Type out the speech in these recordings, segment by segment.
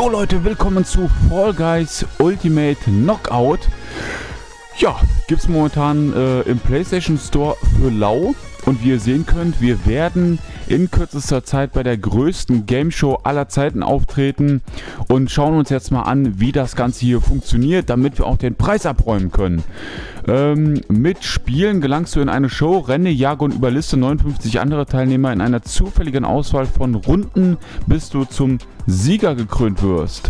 Jo Leute, willkommen zu Fall Guys Ultimate Knockout. Ja, gibt es momentan im PlayStation Store für lau. Und wie ihr sehen könnt, wir werden in kürzester Zeit bei der größten Game Show aller Zeiten auftreten und schauen uns jetzt mal an, wie das Ganze hier funktioniert, damit wir auch den Preis abräumen können. Mit Spielen gelangst du in eine Show, renne, jage und überliste 59 andere Teilnehmer in einer zufälligen Auswahl von Runden, bis du zum Sieger gekrönt wirst.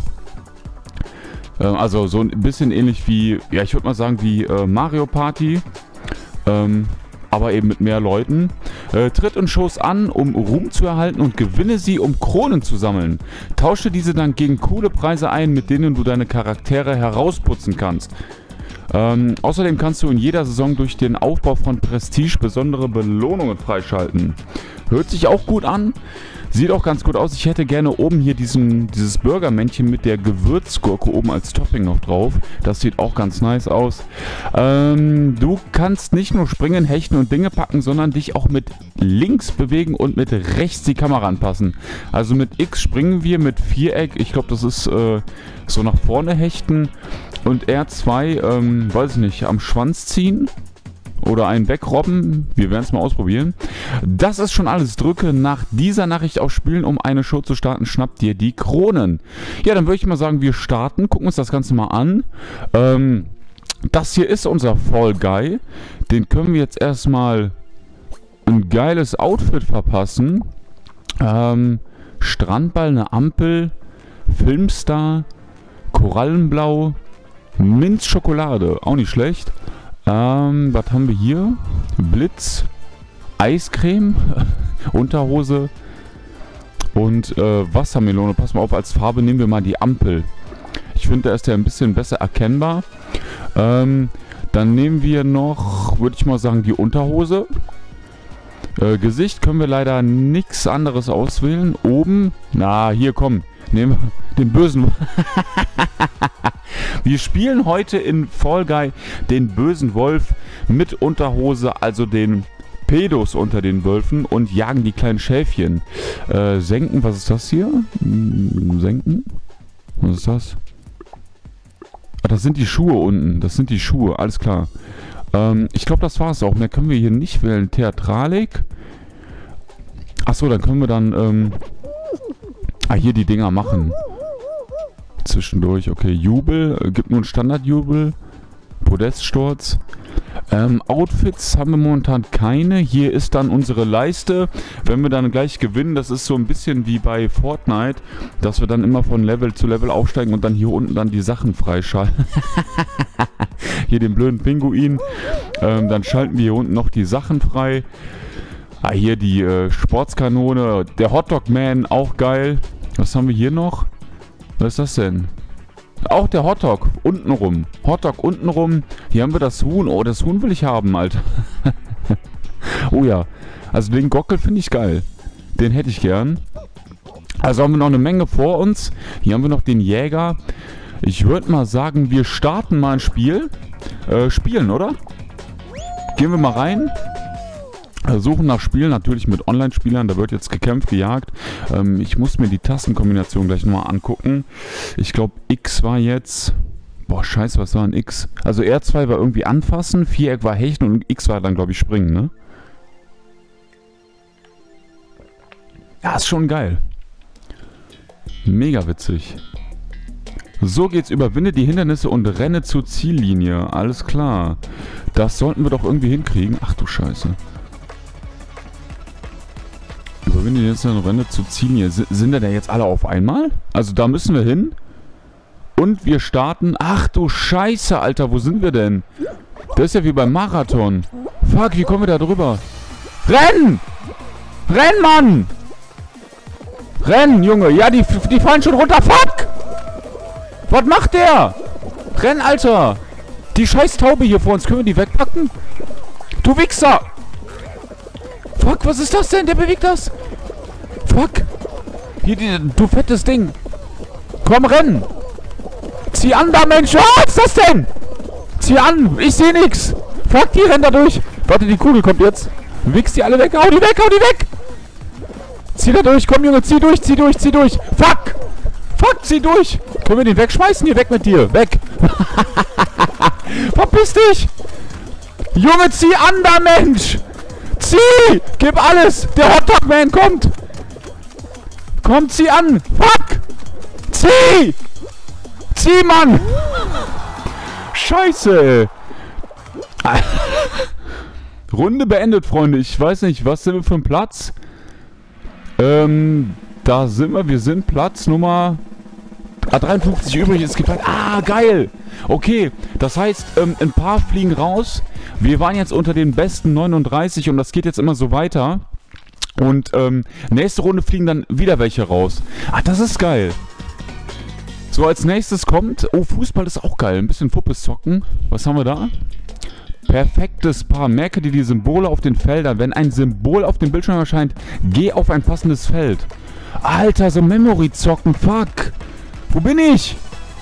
Also so ein bisschen ähnlich wie, ja, ich würde mal sagen wie Mario Party. Aber eben mit mehr Leuten. Tritt in Shows an, um Ruhm zu erhalten und gewinne sie, um Kronen zu sammeln. Tausche diese dann gegen coole Preise ein, mit denen du deine Charaktere herausputzen kannst. Außerdem kannst du in jeder Saison durch den Aufbau von Prestige besondere Belohnungen freischalten. Hört sich auch gut an. Sieht auch ganz gut aus. Ich hätte gerne oben hier dieses Burgermännchen mit der Gewürzgurke oben als Topping noch drauf. Das sieht auch ganz nice aus. Du kannst nicht nur springen, hechten und Dinge packen, sondern dich auch mit links bewegen und mit rechts die Kamera anpassen. Also mit X springen wir, mit Viereck, ich glaube das ist so nach vorne hechten. Und R2, weiß ich nicht, am Schwanz ziehen. Oder einen wegrobben. Wir werden es mal ausprobieren. Das ist schon alles. Drücke nach dieser Nachricht auf Spielen, um eine Show zu starten. Schnapp dir die Kronen. Ja, dann würde ich mal sagen, wir starten. Gucken uns das Ganze mal an. Das hier ist unser Fall Guy. Den können wir jetzt erstmal ein geiles Outfit verpassen. Strandball, eine Ampel, Filmstar, Korallenblau, Minzschokolade. Auch nicht schlecht. Was haben wir hier? Blitz, Eiscreme, Unterhose und Wassermelone. Pass mal auf, als Farbe nehmen wir mal die Ampel. Ich finde, da ist der ein bisschen besser erkennbar. Dann nehmen wir noch, würde ich mal sagen, die Unterhose. Gesicht können wir leider nichts anderes auswählen. Oben, na, hier komm, nehmen wir den bösen. Wir spielen heute in Fall Guy den bösen Wolf mit Unterhose, also den Pedos unter den Wölfen, und jagen die kleinen Schäfchen. Senken, was ist das hier? Senken? Was ist das? Ah, das sind die Schuhe unten. Das sind die Schuhe, alles klar. Ich glaube, das war es auch. Mehr können wir hier nicht wählen. Theatralik. Achso, dann können wir dann hier die Dinger machen. Zwischendurch, okay, Jubel, gibt nur einen Standardjubel, Podeststurz. Outfits haben wir momentan keine. Hier ist dann unsere Leiste. Wenn wir dann gleich gewinnen, das ist so ein bisschen wie bei Fortnite, dass wir dann immer von Level zu Level aufsteigen und dann hier unten dann die Sachen freischalten. Hier den blöden Pinguin. Dann schalten wir hier unten noch die Sachen frei. Hier die Sportskanone, der Hotdog-Man, auch geil. Was haben wir hier noch? Was ist das denn? Auch der Hotdog untenrum. Hotdog untenrum. Hier haben wir das Huhn. Oh, das Huhn will ich haben, Alter. Oh ja. Also den Gockel finde ich geil. Den hätte ich gern. Also haben wir noch eine Menge vor uns. Hier haben wir noch den Jäger. Ich würde mal sagen, wir starten mal ein Spiel. Spielen, oder? Gehen wir mal rein. Suchen nach Spielen, natürlich mit Online-Spielern, da wird jetzt gekämpft, gejagt. Ich muss mir die Tastenkombination gleich nochmal angucken. Ich glaube, X war jetzt... Boah, scheiße, was war ein X? Also R2 war irgendwie anfassen, Viereck war hechten und X war dann, glaube ich, springen, ne? Ja, ist schon geil. Mega witzig. So geht's, überwinde die Hindernisse und renne zur Ziellinie. Alles klar. Das sollten wir doch irgendwie hinkriegen. Ach du Scheiße. Überwinde die Hindernisse und renne zur Ziellinie. Sind da jetzt alle auf einmal? Also da müssen wir hin. Und wir starten. Ach du Scheiße, Alter, wo sind wir denn? Das ist ja wie beim Marathon. Fuck, wie kommen wir da drüber? Renn! Renn, Mann! Renn, Junge! Ja, die fallen schon runter. Fuck! Was macht der? Renn, Alter! Die scheiß Taube hier vor uns. Können wir die wegpacken? Du Wichser! Fuck, was ist das denn? Der bewegt das. Fuck! Hier, du fettes Ding! Komm, renn! Zieh an da, Mensch! Was ist das denn? Zieh an! Ich sehe nix! Fuck, die rennen da durch! Warte, die Kugel kommt jetzt! Wichs die alle weg! Hau die weg! Hau die weg! Zieh da durch! Komm, Junge! Zieh durch! Zieh durch! Zieh durch! Fuck! Fuck, zieh durch! Können wir den wegschmeißen? Hier, weg mit dir! Weg! Verpiss dich! Junge, zieh an da, Mensch! Zieh! Gib alles! Der Hotdog-Man kommt! Komm, zieh an! Fuck! Zieh! Zieh, Mann! Scheiße, ey. Runde beendet, Freunde. Ich weiß nicht, was sind wir für ein Platz? Da sind wir. Wir sind Platz Nummer 53 übrig. Es gibt halt... Ah, geil! Okay, das heißt, ein paar fliegen raus. Wir waren jetzt unter den besten 39 und das geht jetzt immer so weiter. Und nächste Runde fliegen dann wieder welche raus. Ah, das ist geil. So, als nächstes kommt... Oh, Fußball ist auch geil. Ein bisschen Fuppes zocken. Was haben wir da? Perfektes Paar. Merke dir die Symbole auf den Feldern. Wenn ein Symbol auf dem Bildschirm erscheint, geh auf ein passendes Feld. Alter, so Memory zocken. Fuck. Wo bin ich?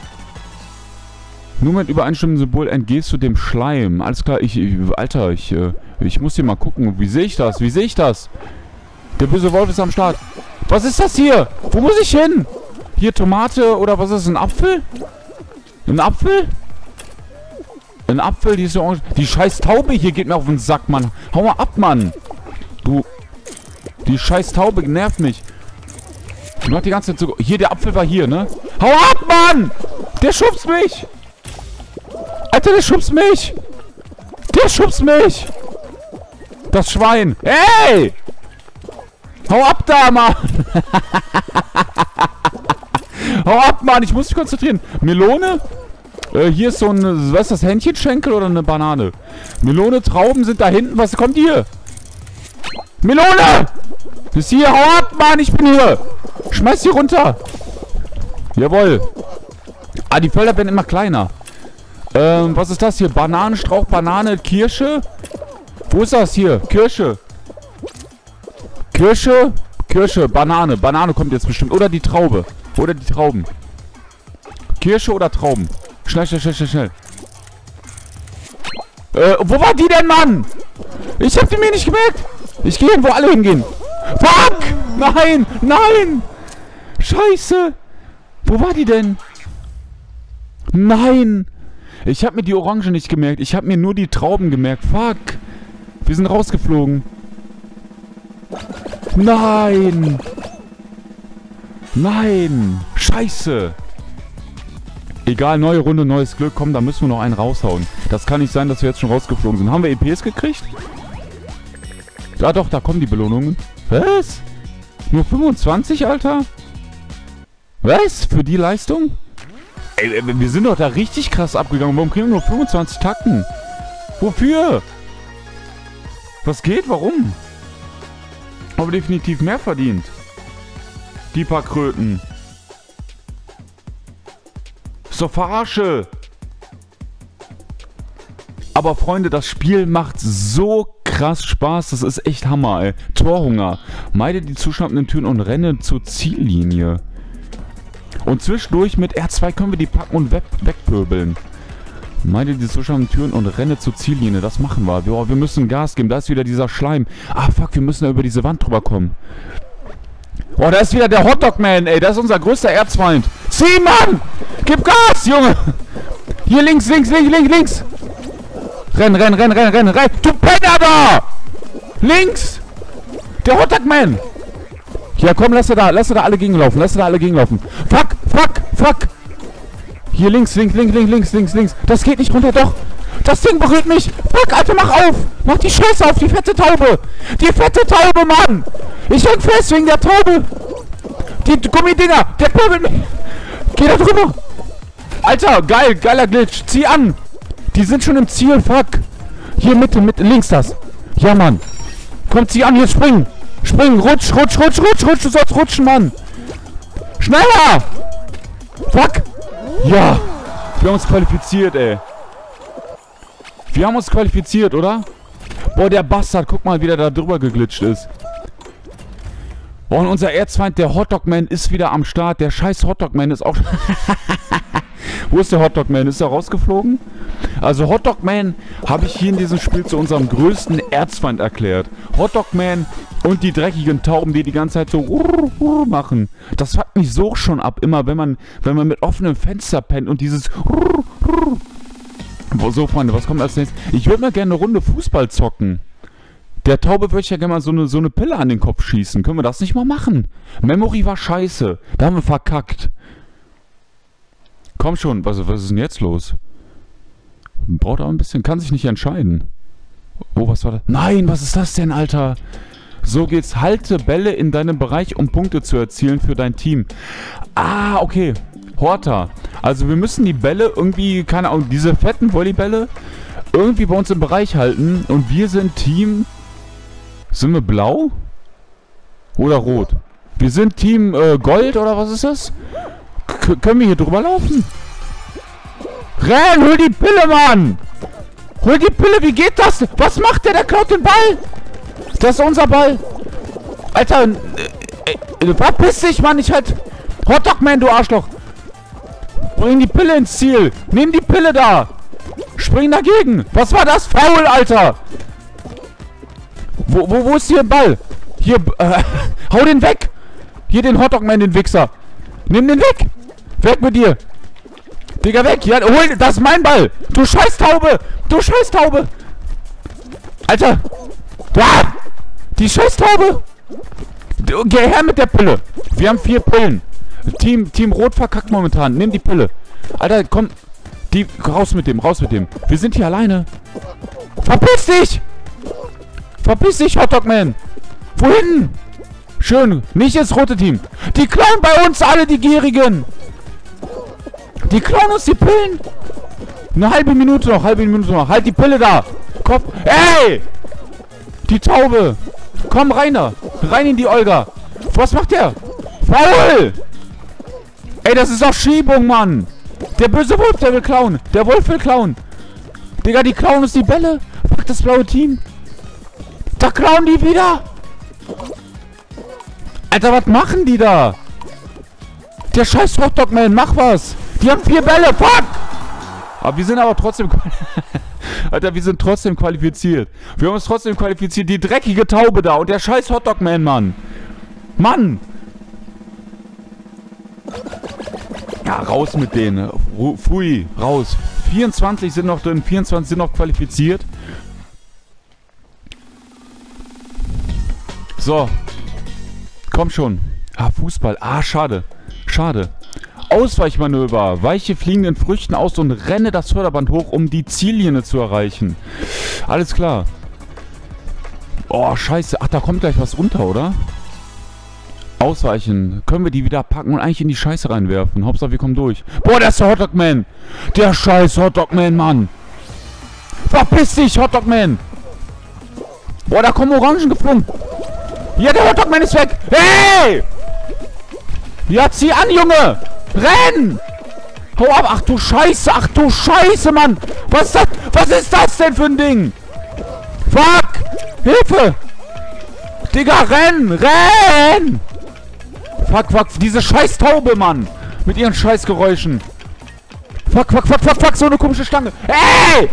Nur mit übereinstimmendem Symbol entgehst du dem Schleim. Alles klar, Alter, ich muss hier mal gucken. Wie sehe ich das? Wie sehe ich das? Der böse Wolf ist am Start. Was ist das hier? Wo muss ich hin? Hier Tomate oder was ist das? Ein Apfel? Ein Apfel? Ein Apfel, die ist so orange. Die scheiß Taube hier geht mir auf den Sack, Mann. Hau mal ab, Mann. Du. Die scheiß Taube nervt mich. Die macht die ganze Zeit so... Hier, der Apfel war hier, ne? Hau ab, Mann! Der schubst mich! Alter, der schubst mich! Der schubst mich! Das Schwein! Hey! Hau ab da, Mann! Hau ab, Mann! Ich muss mich konzentrieren. Melone? Hier ist so ein... Was ist das? Hähnchenschenkel oder eine Banane? Melone, Trauben sind da hinten. Was kommt hier? Melone! Bis hier. Hau ab, Mann! Ich bin hier! Schmeiß die runter! Jawohl. Ah, die Felder werden immer kleiner. Was ist das hier? Bananenstrauch, Banane, Kirsche? Wo ist das hier? Kirsche. Kirsche? Kirsche, Banane. Banane kommt jetzt bestimmt. Oder die Traube. Oder die Trauben. Kirsche oder Trauben? Schnell, schnell, schnell, schnell, schnell. Wo war die denn, Mann? Ich hab die mir nicht gemerkt. Ich gehe hin, wo alle hingehen. Fuck! Nein! Nein! Scheiße! Wo war die denn? Nein! Ich hab mir die Orange nicht gemerkt. Ich hab mir nur die Trauben gemerkt. Fuck! Wir sind rausgeflogen. Nein! Nein! Scheiße! Egal, neue Runde, neues Glück. Komm, da müssen wir noch einen raushauen. Das kann nicht sein, dass wir jetzt schon rausgeflogen sind. Haben wir EPs gekriegt? Ja doch, da kommen die Belohnungen. Was? Nur 25, Alter? Was? Für die Leistung? Ey, wir sind doch da richtig krass abgegangen. Warum kriegen wir nur 25 Takten? Wofür? Was geht? Warum? Aber definitiv mehr verdient. Die paar Kröten. Ist doch Verarsche. Aber Freunde, das Spiel macht so krass Spaß. Das ist echt Hammer, ey. Torhunger. Meide die zuschnappenden Türen und renne zur Ziellinie. Und zwischendurch mit R2 können wir die packen und wegpöbeln. Meide die zuschnappenden Türen und renne zur Ziellinie. Das machen wir. Wir müssen Gas geben. Da ist wieder dieser Schleim. Ah, fuck, wir müssen da über diese Wand drüber kommen. Oh, da ist wieder der Hotdog-Man, ey. Das ist unser größter Erzfeind. Zieh, Mann! Gib Gas, Junge! Hier links, links, links, links, links! Renn, renn, renn, renn, renn, renn! Du Penner da! Links! Der Hotdog-Man! Ja, komm, lass da alle gegenlaufen. Lass da alle gegenlaufen. Fuck, fuck, fuck! Hier links, links, links, links, links, links, links. Das geht nicht runter, doch! Das Ding berührt mich! Fuck, Alter, mach auf! Mach die Scheiße auf, die fette Taube! Die fette Taube, Mann! Ich häng fest wegen der Taube! Die Gummidinger! Der pöbelt mich! Geh da drüber! Alter, geil, geiler Glitch! Zieh an! Die sind schon im Ziel, fuck! Hier Mitte, links das! Ja, Mann! Komm, zieh an, hier springen! Springen, rutsch, rutsch, rutsch, rutsch, rutsch! Du sollst rutschen, Mann! Schneller! Fuck! Ja! Wir haben uns qualifiziert, ey! Wir haben uns qualifiziert, oder? Boah, der Bastard, guck mal, wie der da drüber geglitscht ist. Boah, und unser Erzfeind, der Hotdog-Man, ist wieder am Start. Der scheiß Hotdog-Man ist auch... Wo ist der Hotdog-Man? Ist er rausgeflogen? Also Hotdog-Man habe ich hier in diesem Spiel zu unserem größten Erzfeind erklärt. Hotdog-Man und die dreckigen Tauben, die die ganze Zeit so machen. Das fuckt mich mich so schon ab, immer wenn man mit offenem Fenster pennt und dieses... So, Freunde, was kommt als nächstes? Ich würde mal gerne eine Runde Fußball zocken. Der Taube würde ich ja gerne mal so eine Pille an den Kopf schießen. Können wir das nicht mal machen? Memory war scheiße. Da haben wir verkackt. Komm schon, was ist denn jetzt los? Braucht auch ein bisschen, kann sich nicht entscheiden. Oh, was war das? Nein, was ist das denn, Alter? So geht's. Halte Bälle in deinem Bereich, um Punkte zu erzielen für dein Team. Ah, okay. Horta. Also wir müssen die Bälle irgendwie, keine Ahnung, diese fetten Volleybälle irgendwie bei uns im Bereich halten. Und wir sind Team... Sind wir blau? Oder rot? Wir sind Team Gold oder was ist das? Können wir hier drüber laufen? Renn, hol die Pille, Mann! Hol die Pille, wie geht das? Was macht der? Der klaut den Ball! Das ist unser Ball! Alter, verpiss dich, Mann! Ich halt... Hotdog-Man, du Arschloch! Bring die Pille ins Ziel! Nimm die Pille da! Spring dagegen! Was war das? Foul, Alter! Wo ist hier ein Ball? Hier, hau den weg! Hier den Hotdog-Man, den Wichser! Nimm den weg! Weg mit dir! Digga, weg! Ja, hol, das ist mein Ball! Du Scheißtaube! Du Scheißtaube! Alter! Ah, die Scheißtaube! Geh her mit der Pille! Wir haben 4 Pillen! Team Rot verkackt momentan. Nimm die Pille! Alter, komm! Raus mit dem, raus mit dem! Wir sind hier alleine! Verpiss dich! Verpiss dich, Hotdog-Man! Wohin? Schön, nicht ins rote Team! Die klauen bei uns alle, die Gierigen! Die klauen uns die Pillen! Eine halbe Minute noch, Halt die Pille da! Kopf. Ey! Die Taube! Komm rein da! Rein in die Olga! Was macht der? Faul! Ey, das ist doch Schiebung, Mann! Der böse Wolf, der will klauen! Der Wolf will klauen! Digga, die klauen uns die Bälle! Fuck, das blaue Team! Da klauen die wieder! Alter, was machen die da? Der scheiß Hotdog-Man, mach was! Die haben 4 Bälle, fuck! Aber wir sind aber trotzdem... Alter, wir sind trotzdem qualifiziert. Wir haben uns trotzdem qualifiziert. Die dreckige Taube da und der scheiß Hotdog-Man, Mann. Mann! Ja, raus mit denen. Pfui, raus. 24 sind noch drin, 24 sind noch qualifiziert. So. Komm schon. Ah, Fußball. Ah, schade. Schade. Ausweichmanöver. Weiche fliegenden Früchten aus und renne das Förderband hoch, um die Ziellinie zu erreichen. Alles klar. Oh, scheiße. Ach, da kommt gleich was runter, oder? Ausweichen. Können wir die wieder packen und eigentlich in die Scheiße reinwerfen. Hauptsache, wir kommen durch. Boah, der ist der Hotdog-Man. Der scheiß Hotdog-Man, Mann. Verpiss dich, Hotdog-Man. Boah, da kommen Orangen geflogen. Ja, der Hotdog-Man ist weg. Hey! Ja, zieh an, Junge. Renn! Hau ab! Ach du Scheiße, Mann! Was ist das denn für ein Ding? Fuck! Hilfe! Digga, renn! Fuck, diese Scheißtaube, Mann! Mit ihren Scheißgeräuschen. Fuck, so eine komische Stange. Ey!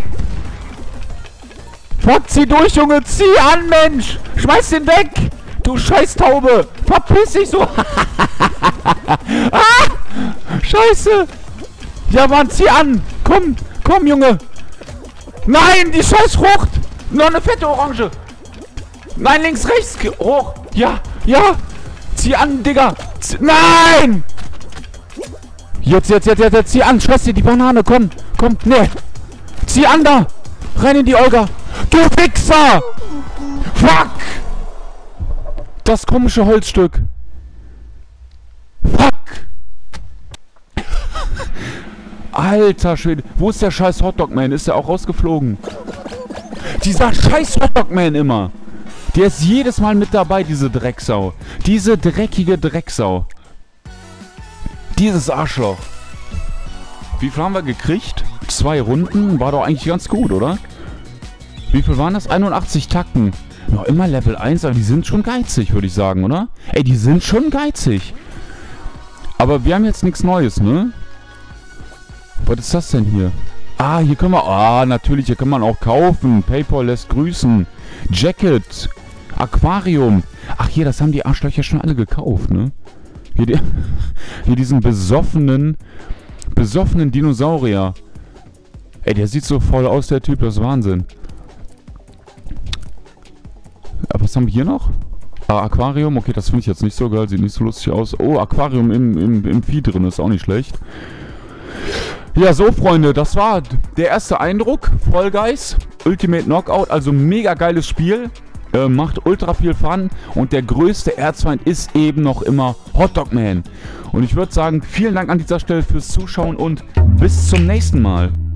Fuck, zieh durch, Junge! Zieh an, Mensch! Schmeiß den weg! Du Scheißtaube! Verpiss dich so! Ah! Scheiße! Ja, Mann, zieh an! Komm, Junge! Nein, die Scheißfrucht! Noch eine fette Orange! Nein, links, rechts! Hoch! Ja! Zieh an, Digga! Nein! Jetzt, zieh an! Scheiß dir die Banane! Komm! Ne! Zieh an da! Rein in die Olga! Du Wichser! Fuck! Das komische Holzstück! Fuck! Alter Schwede. Wo ist der scheiß Hotdog-Man? Ist der auch rausgeflogen? Dieser scheiß Hotdog-Man immer. Der ist jedes Mal mit dabei, diese Drecksau. Diese dreckige Drecksau. Dieses Arschloch. Wie viel haben wir gekriegt? 2 Runden? War doch eigentlich ganz gut, oder? Wie viel waren das? 81 Takten. Noch immer Level 1, aber die sind schon geizig, würde ich sagen, oder? Ey, die sind schon geizig. Aber wir haben jetzt nichts Neues, ne? Was ist das denn hier? Ah, hier können wir... Ah, natürlich, hier kann man auch kaufen. PayPal lässt grüßen. Jacket. Aquarium. Ach, hier, das haben die Arschlöcher schon alle gekauft, ne? Hier diesen besoffenen Dinosaurier. Ey, der sieht so voll aus, der Typ, das ist Wahnsinn. Aber was haben wir hier noch? Ah, Aquarium, okay, das finde ich jetzt nicht so geil, sieht nicht so lustig aus. Oh, Aquarium im Vieh drin, ist auch nicht schlecht. Ja, so Freunde, das war der erste Eindruck. Fall Guys, Ultimate Knockout, also mega geiles Spiel. Macht ultra viel Fun und der größte Erzfeind ist eben noch immer Hotdog Man. Und ich würde sagen, vielen Dank an dieser Stelle fürs Zuschauen und bis zum nächsten Mal.